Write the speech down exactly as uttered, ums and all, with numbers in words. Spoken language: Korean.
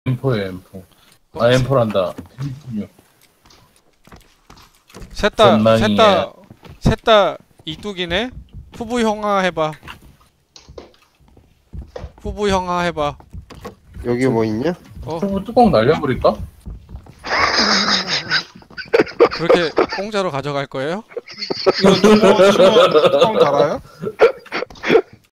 엠포에 엠포. 아 엠포란다. 셋다 전망이야. 셋다 셋다 이뚝이네. 후부 형아 해봐. 후부 형아 해봐. 여기 뭐 있냐? 어 후보 뚜껑 날려버릴까? 그렇게 공짜로 가져갈 거예요? 이거 뚜껑 뚜껑 뚜껑 달아요?